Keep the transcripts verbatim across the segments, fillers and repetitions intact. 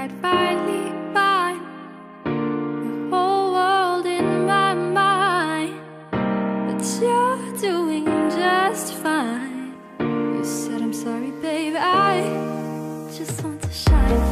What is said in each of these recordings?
I'd finally find the whole world in my mind. But you're doing just fine. You said I'm sorry, babe, I just want to shine.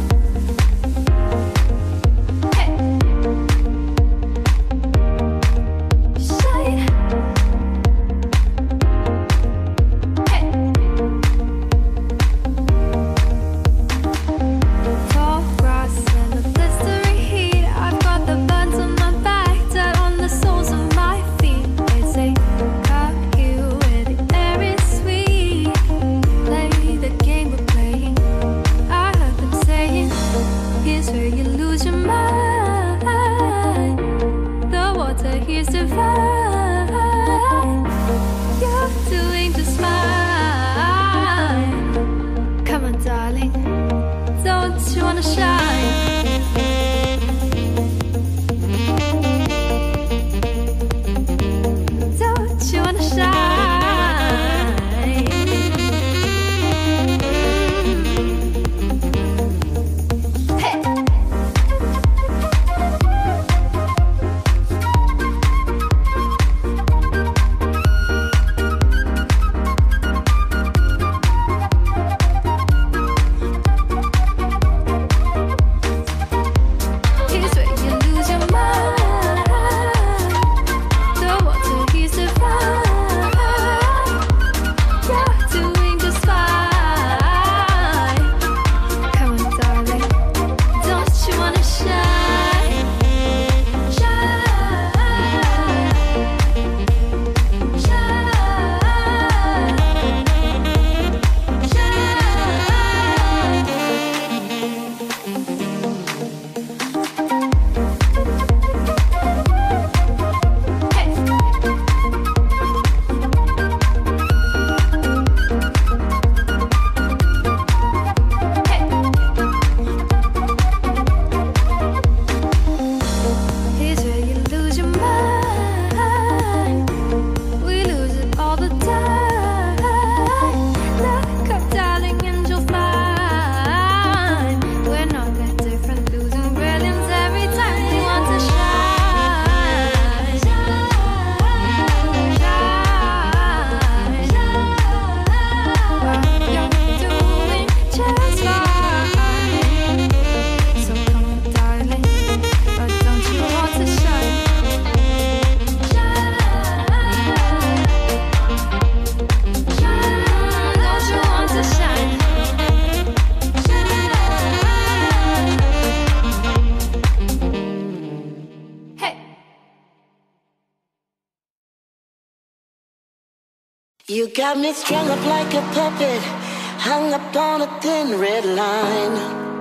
You got me strung up like a puppet, hung up on a thin red line.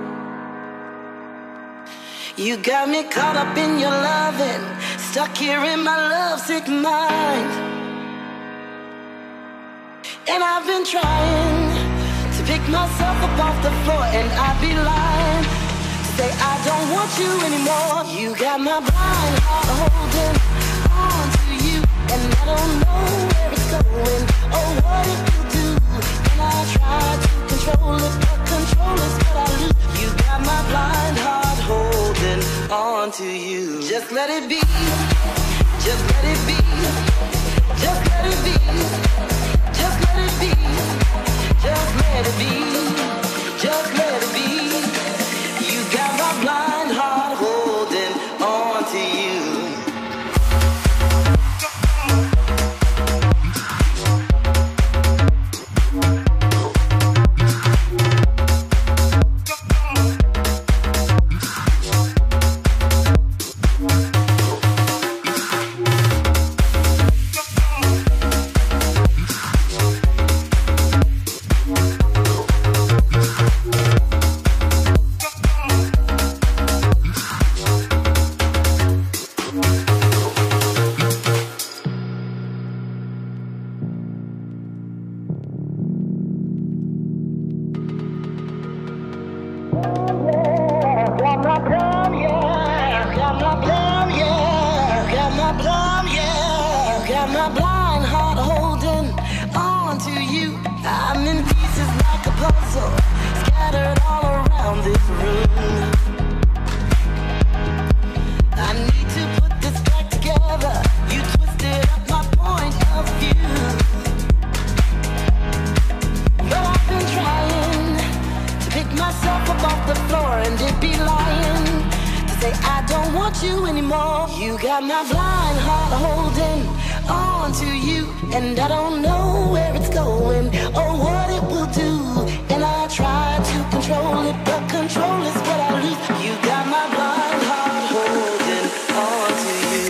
You got me caught up in your loving, stuck here in my lovesick mind. And I've been trying to pick myself up off the floor, and I'd be lying to say I don't want you anymore. You got my blind heart holding on to you, and I don't know where it's going or what it will do. And I try to control it, but control is what I lose. You got my blind heart holding on to you. Just let it be, just let it be, just let it be, just let it be, just let it be, just let it be. You got my blind heart holding on to you. Scattered all around this room. want you anymore. You got my blind heart holding on to you, and I don't know where it's going or what it will do. And I try to control it, but control is what I lose. You got my blind heart holding on to you.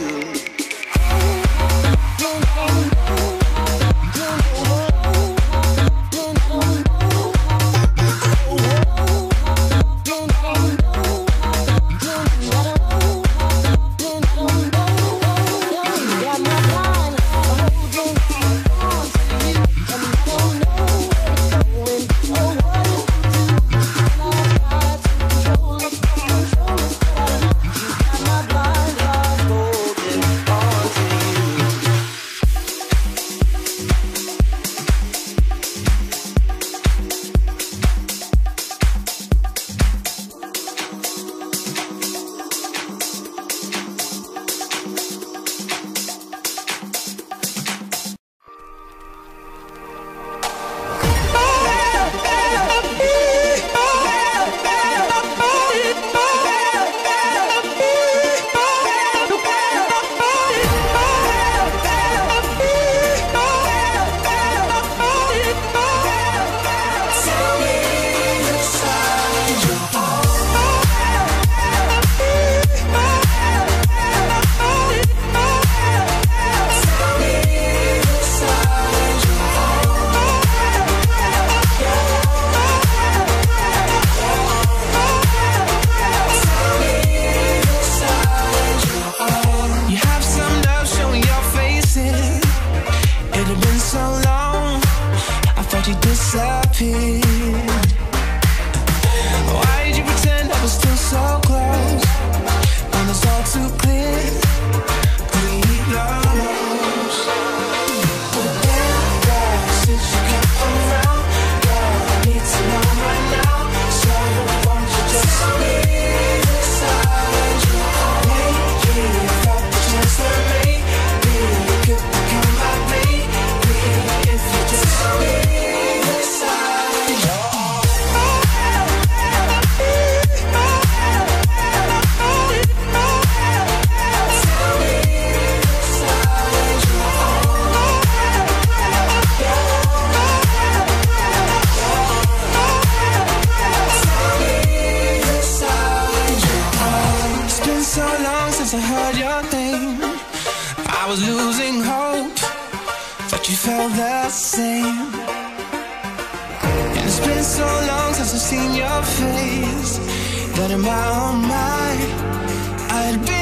That in my own mind I'd be